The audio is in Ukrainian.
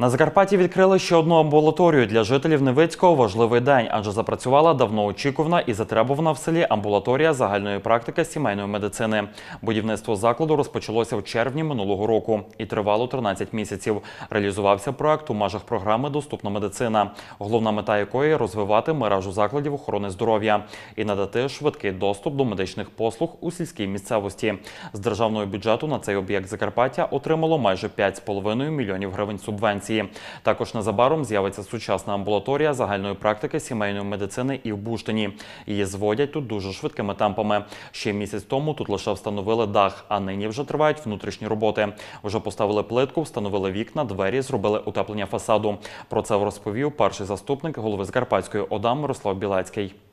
На Закарпатті відкрили ще одну амбулаторію для жителів Невицького. Важливий день, адже запрацювала давно очікувана і затребувана в селі амбулаторія загальної практики сімейної медицини. Будівництво закладу розпочалося в червні минулого року і тривало 13 місяців. Реалізувався проект у межах програми «Доступна медицина», головна мета якої – розвивати мережу закладів охорони здоров'я і надати швидкий доступ до медичних послуг у сільській місцевості. З державного бюджету на цей об'єкт Закарпаття отримало майже 5,5 мільйонів гривень субвенції. Також незабаром з'явиться сучасна амбулаторія загальної практики сімейної медицини і в Буштині. Її зводять тут дуже швидкими темпами. Ще місяць тому тут лише встановили дах, а нині вже тривають внутрішні роботи. Вже поставили плитку, встановили вікна, двері, зробили утеплення фасаду. Про це розповів перший заступник голови Закарпатської ОДА Мирослав Білецький.